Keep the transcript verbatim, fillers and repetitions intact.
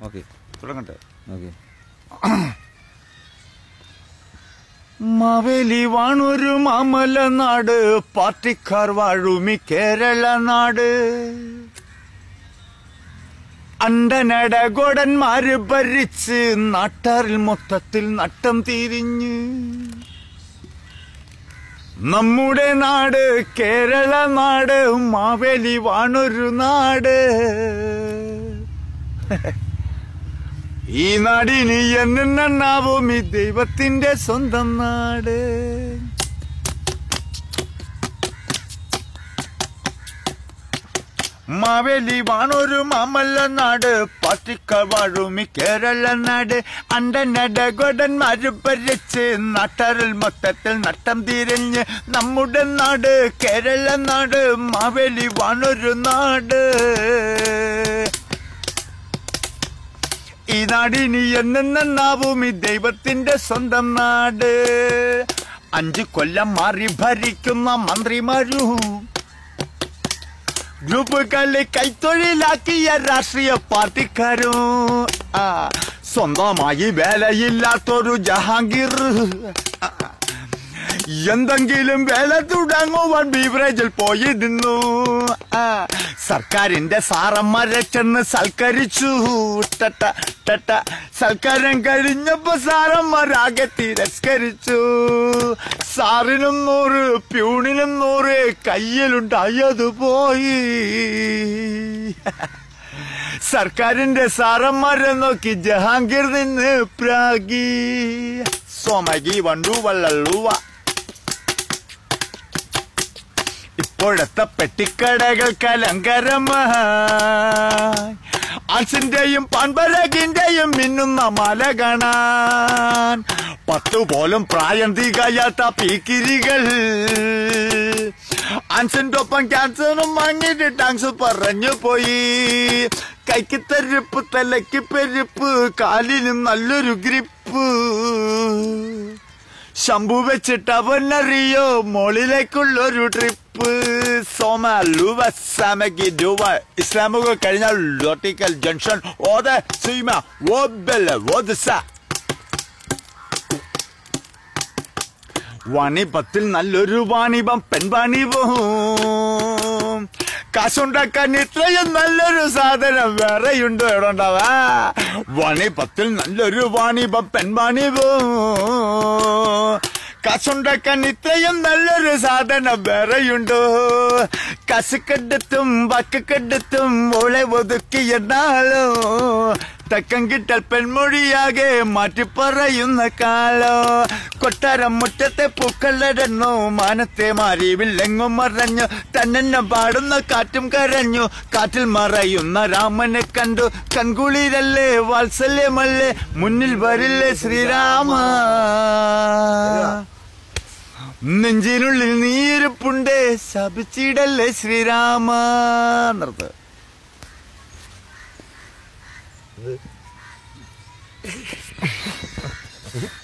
Okay തുടങ്ങട്ടെ. Okay. Maveli വാണൊരു മാമല നാട്, പാർട്ടിക്കാർ വാഴുമി കേരള നാട്. അണ്ടനട ഗോടന്മാര് ഭരിച്ച് നാട്ടാറിൽ മൊത്തത്തിൽ നട്ടം തിരിഞ്ഞ്. നമ്മുടെ നാട് കേരള നാട്, മാവേലി വാണൊരു നാട്. ഈ നാടിന് എന്നെണ്ണാവും ഈ ദൈവത്തിന്റെ സ്വന്തം നാട്. മാവേലി വാണൊരു മാമല്ല നാട്, പാർട്ടിക്കാർ വാഴുമി കേരള നാട്. അണ്ടനട ഗോടന്മാര് ഭരിച്ച് നാട്ടാറിൽ മൊത്തത്തിൽ നട്ടം തിരിഞ്ഞ്. നമ്മുടെ നാട് കേരള നാട്, മാവേലി വാണൊരു നാട്. ഈ നാടിനി എന്നെണ്ണാവും ഈ ദൈവത്തിന്റെ സ്വന്തം നാട്. അഞ്ചു കൊല്ലം മാറി ഭരിക്കുന്ന മന്ത്രിമാരും ഗ്രൂപ്പ് കളി കൈത്തൊഴിലാക്കിയ രാഷ്ട്രീയ പാർട്ടിക്കാരും, ആ സ്വന്തമായി വേലയില്ലാത്തൊരു ജഹാംഗീർ എന്തെങ്കിലും വേല തുടങ്ങുവാൻ ബീവറേജിൽ പോയിരുന്നു. ആ സർക്കാരിന്റെ സാറന്മാരെ ചെന്ന് സൽക്കരിച്ചു. ടട്ട ടട്ട സൽക്കാരം കഴിഞ്ഞപ്പോ സാറന്മാരാകെ തിരസ്കരിച്ചു. സാറിനും നൂറ് പ്യൂണിനും നൂറ് കയ്യിലുണ്ടായത് പോയി. സർക്കാരിന്റെ സാറന്മാരെ നോക്കി ജഹാംഗീർ നിന്ന് പ്രാഗി. സോമകി വണ്ടു വള്ളൂവ. ഇപ്പോഴത്തെ പെട്ടിക്കടകൾക്ക് അലങ്കാരമായി ആൻസിന്റെയും പാൻപരകിന്റെയും മിന്നുന്ന മല കാണാൻ. പത്തുപോലും പ്രായം തികയാത്ത പീക്കിരികൾ ആൻസിന്റെ ഒപ്പം ക്യാൻസറും വാങ്ങിയിട്ട് ടാങ്സ് പറഞ്ഞു പോയി. കൈക്ക് തെരുപ്പ്, തലയ്ക്ക് പെരുപ്പ്, കാലിനും നല്ലൊരു ഗ്രിപ്പ്. ശംഭു വെച്ചിട്ട് അവനറിയോ മോളിലേക്കുള്ളൊരു ട്രിപ്പ്. സോമ ലൂവ സാമകി ഡൂവ. ഇസ്ലാമുക കഴിഞ്ഞാൽ ലോട്ടിക്കൽ ജംഗ്ഷൻ ഓത സീമ ഓബെല ഓദസ. വാണിപത്തിൽ നല്ലൊരു വാണിപം പെൺവാണിപവും. കാശുണ്ടാക്കാൻ ഇത്രയും നല്ലൊരു സാധനം വേറെയുണ്ടോ എവിടെണ്ടാവാ. വാണിപത്തിൽ നല്ലൊരു വാണിപം പെൺവാണിപവും. കാശുണ്ടാക്കാൻ ഇത്രയും നല്ലൊരു സാധനം വേറെയുണ്ടോ. കസുക്കെടുത്തും വാക്കുക്കെടുത്തും ഓളെ ഒതുക്കിയെന്നാലോ. തക്കം കിട്ടൽ പെൺമൊഴിയാകെ മാറ്റി പറയുന്ന കാലോ. കൊട്ടാരം മുറ്റത്തെ പൂക്കളടന്നു, മാനത്തെ മാറി വില്ലെങ്ങും മറഞ്ഞു. തന്നെ പാടുന്ന കാറ്റും കരഞ്ഞു, കാറ്റിൽ മറയുന്ന രാമനെ കണ്ടു. കൺകുളിരല്ലേ വാത്സല്യമല്ലേ, മുന്നിൽ വരില്ലേ ശ്രീരാമ. നെഞ്ചിനുള്ളിൽ നീരിപ്പുണ്ടേ, ശപിച്ചിടല്ലേ ശ്രീരാമ. നിർത്ത്.